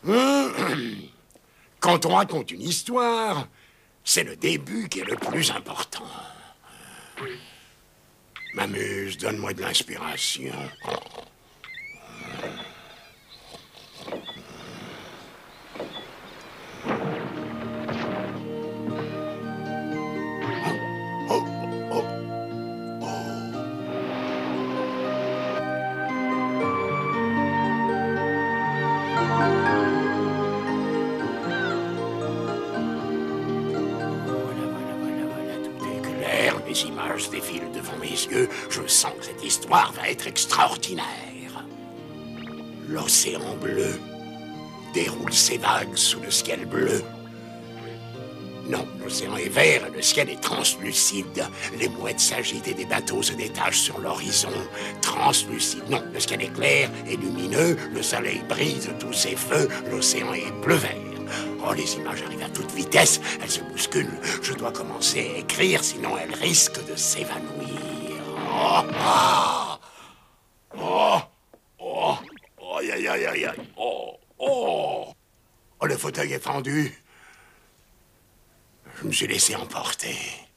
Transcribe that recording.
Quand on raconte une histoire, c'est le début qui est le plus important. M'amuse, donne-moi de l'inspiration. Les images défilent devant mes yeux. Je sens que cette histoire va être extraordinaire. L'océan bleu déroule ses vagues sous le ciel bleu. Non, l'océan est vert et le ciel est translucide. Les mouettes s'agitent et des bateaux se détachent sur l'horizon. Translucide. Non, le ciel est clair et lumineux. Le soleil brise tous ses feux. L'océan est bleu-vert. Oh, les images arrivent à toute vitesse. Elles se bousculent. Je dois commencer à écrire, sinon elles risquent de s'évanouir. Oh, oh, oh, oh, oh, aïe, aïe, aïe, aïe, oh, oh. Oh, le fauteuil est fendu. Je me suis laissé emporter.